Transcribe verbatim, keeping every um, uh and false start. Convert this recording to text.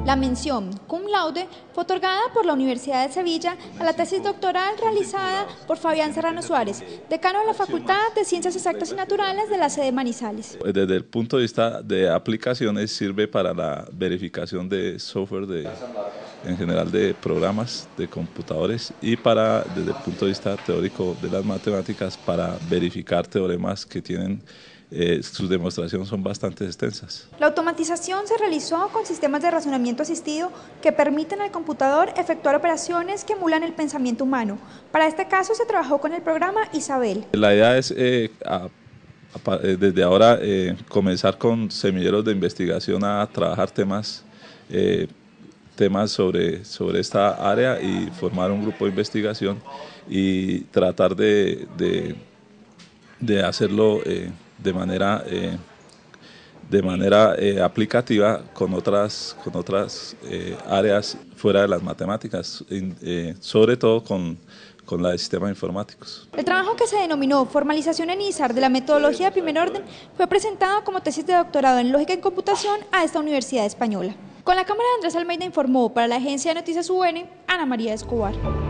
La mención cum laude fue otorgada por la Universidad de Sevilla a la tesis doctoral realizada por Fabián Serrano Suárez, decano de la Facultad de Ciencias Exactas y Naturales de la sede Manizales. Desde el punto de vista de aplicaciones sirve para la verificación de software, de, en general de programas de computadores, y para, desde el punto de vista teórico de las matemáticas, para verificar teoremas que tienen Eh, sus demostraciones son bastante extensas. La automatización se realizó con sistemas de razonamiento asistido que permiten al computador efectuar operaciones que emulan el pensamiento humano. Para este caso se trabajó con el programa Isabel. La idea es eh, a, a, desde ahora eh, comenzar con semilleros de investigación a trabajar temas, eh, temas sobre, sobre esta área y formar un grupo de investigación y tratar de, de, de hacerlo eh, de manera, eh, de manera eh, aplicativa con otras, con otras eh, áreas fuera de las matemáticas, eh, sobre todo con, con la de sistemas informáticos. El trabajo, que se denominó Formalización en I S A R de la metodología de primer orden, fue presentado como tesis de doctorado en lógica y computación a esta universidad española. Con la cámara de Andrés Almeida informó para la agencia de Noticias U N, Ana María Escobar.